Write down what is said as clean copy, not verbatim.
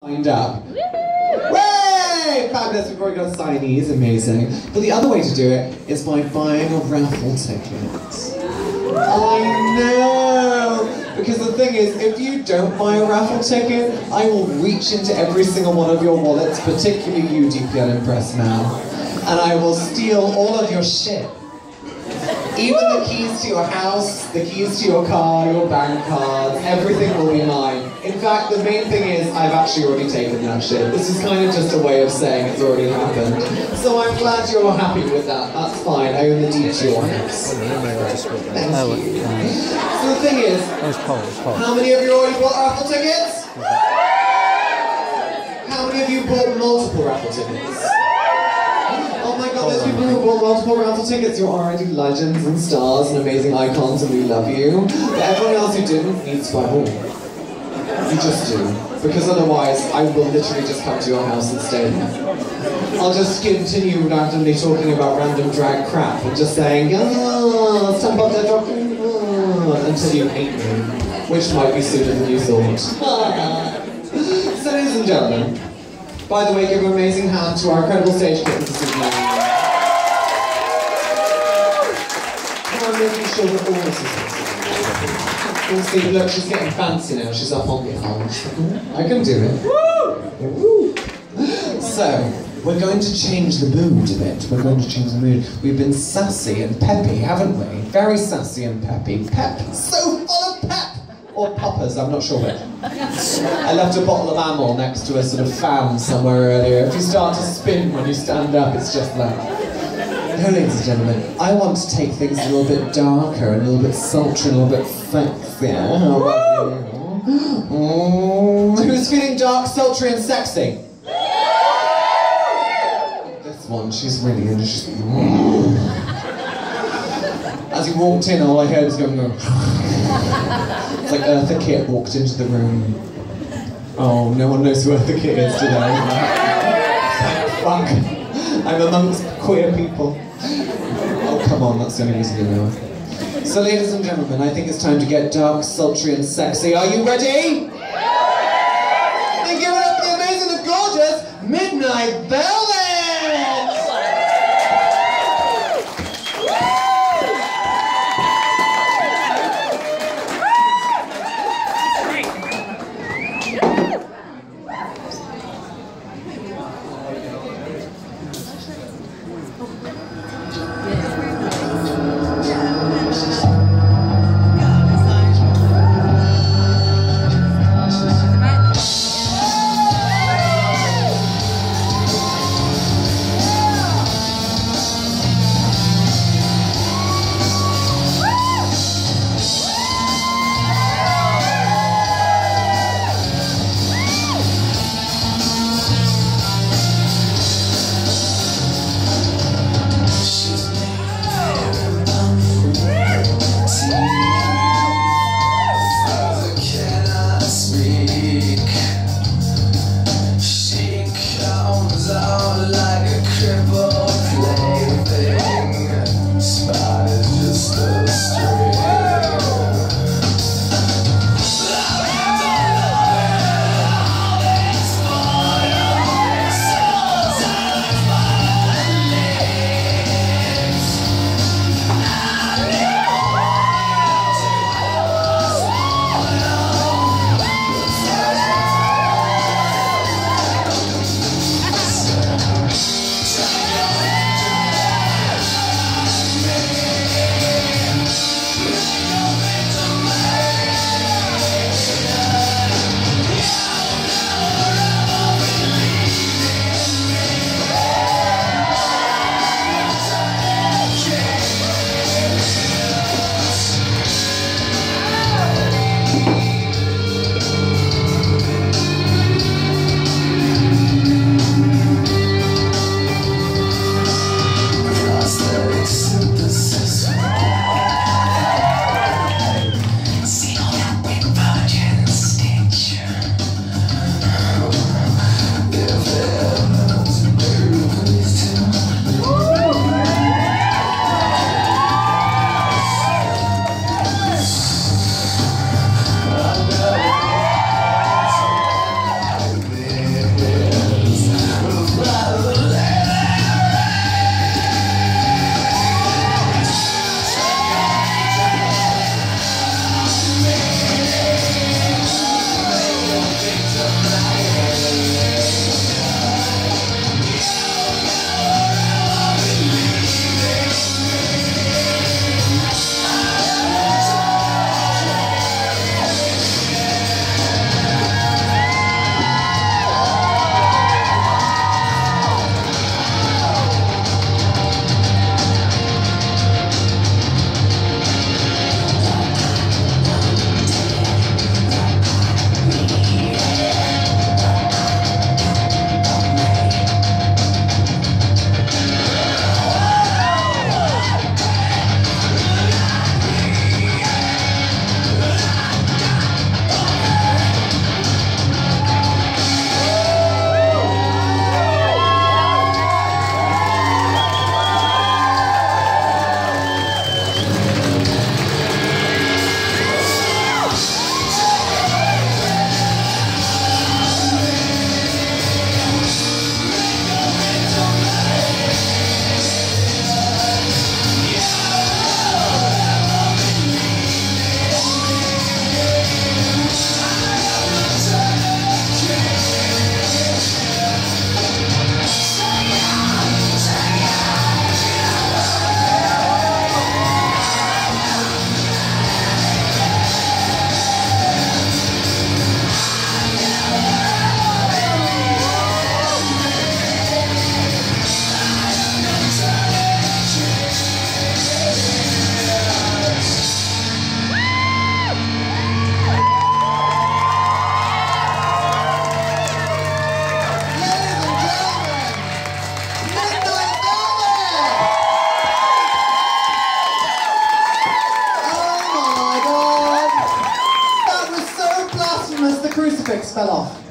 Signed up. Way! Fabulous, we've already got signees, amazing. But the other way to do it is by buying a raffle ticket. I know! Because the thing is, if you don't buy a raffle ticket, I will reach into every single one of your wallets, particularly you, deeply unimpressed now, and I will steal all of your shit. Even the keys to your house, the keys to your car, your bank cards, everything will be mine. In fact, the main thing is, I've actually already taken that shit. This is kind of just a way of saying it's already happened. So I'm glad you're happy with that. That's fine. I own the deed to your house. Thank you. So the thing is, how many of you already bought raffle tickets? How many of you bought multiple raffle tickets? Oh my god, there's people who bought multiple raffle tickets. You're already legends and stars and amazing icons and we love you. But everyone else who didn't needs to buy more. You just do. Because otherwise, I will literally just come to your house and stay there. I'll just continue randomly talking about random drag crap and just saying, until you hate me. Which might be sooner than you thought. So ladies and gentlemen, by the way, give an amazing hand to our incredible stage kittens this evening. I'm making sure that all this is possible. See, look, she's getting fancy now. She's up on the arm. I can do it. Woo! So, we're going to change the mood a bit. We're going to change the mood. We've been sassy and peppy, haven't we? Very sassy and peppy. Pep, so full of pep! Or poppers, I'm not sure which. I left a bottle of Amyl next to a sort of fan somewhere earlier. If you start to spin when you stand up, it's just that. No, ladies and gentlemen, I want to take things a little bit darker, a little bit sultry, a little bit sexier. How about you? Who's feeling dark, sultry and sexy? This one, she's really into it. As he walked in, all I heard was going, it's like Eartha Kitt walked into the room. Oh, no one knows who Eartha Kitt is today. Fuck. I'm amongst queer people. Oh, come on, that's the only reason you know it. So, ladies and gentlemen, I think it's time to get dark, sultry, and sexy. Are you ready? Then give it up for the amazing and gorgeous Midnight Velvet! unless the crucifix fell off.